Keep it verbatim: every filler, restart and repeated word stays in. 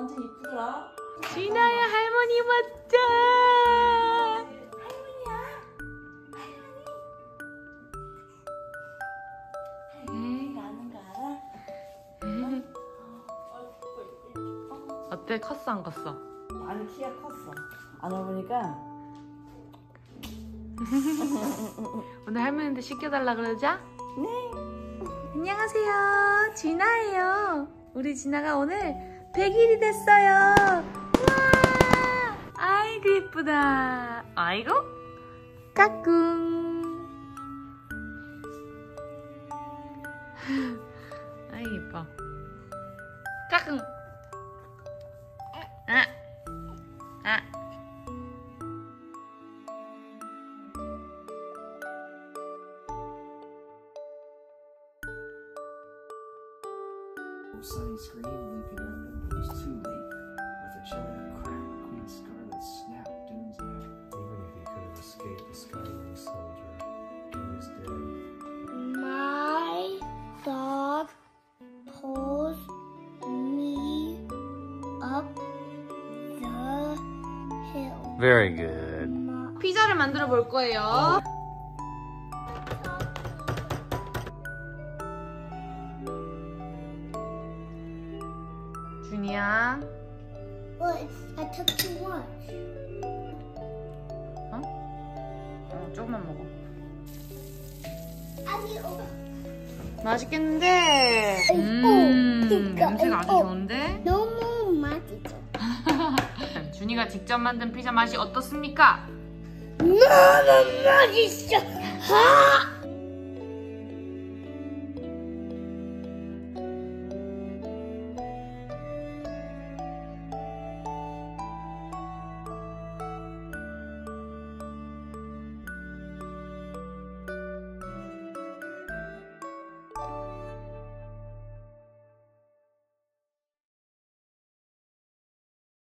완전 이쁘더라. 진아야, 할머니 왔다. 할머니야. 할머니. 나는 거 알아? 어때? 컸어, 안 컸어? 많이 키가 컸어. 안아보니까. 오늘 할머니한테 씻겨달라 그러자? 네. 안녕하세요, 진아예요. 우리 진아가 오늘 백 일이 됐어요. 우와, 아이고 예쁘다. 아이고 까꿍. 아이 예뻐. 까꿍. 아, 아. Sunny screamed, leaping up, but it was too late. With a giant crack, Queen Scarlet snapped Doom's neck. Even if he could have escaped the Skywing Soldier, he was dead. My dog pulls me up the hill. Very good. 피자를 만들어 볼 거예요. 준이야. But I took too much. 어? 어, 조금만 먹어. 아니, 어. 맛있겠는데? 음, 냄새가 아주 좋은데? 너무 맛있어. 준이가 직접 만든 피자 맛이 어떻습니까? 너무 맛있어. 아!